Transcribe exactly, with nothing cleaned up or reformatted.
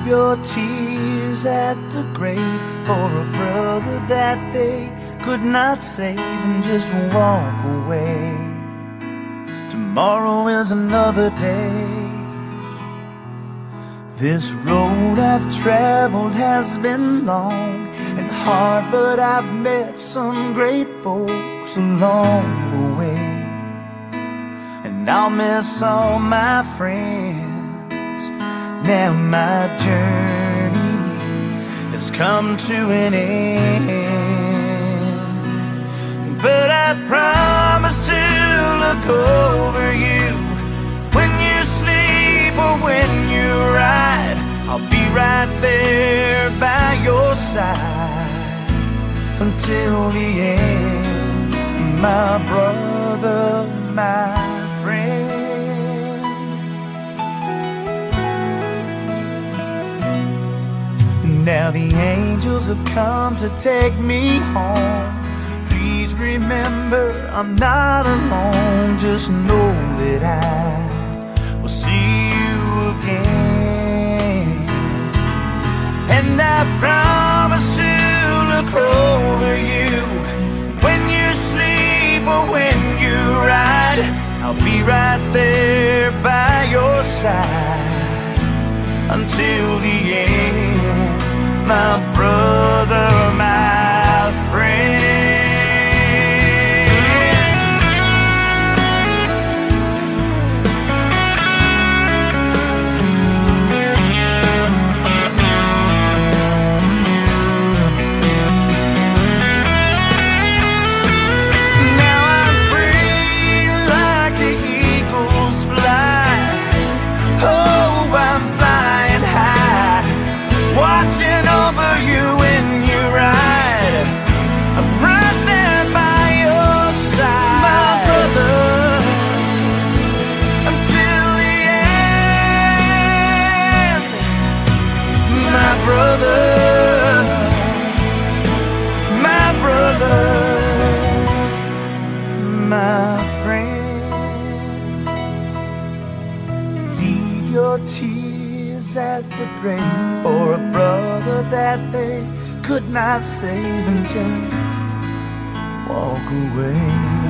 your tears at the grave for a brother that they could not save, and just walk away. Tomorrow is another day. This road I've traveled has been long and hard, but I've met some great folks along the way. And I'll miss all my friends. Now my journey has come to an end, but I promise to look over you when you sleep or when you ride. I'll be right there by your side until the end, my brother, my friend. Now the angels have come to take me home. Please remember I'm not alone. Just know that I will see you again. And I promise to look over you when you sleep or when you ride. I'll be right there by your side until the end, my brother, my friend. Watching over you when you ride, I'm right there by your side, my brother, until the end, my brother, my brother, my friend. Leave your tears at the grave for a brother that they could not save, and just walk away.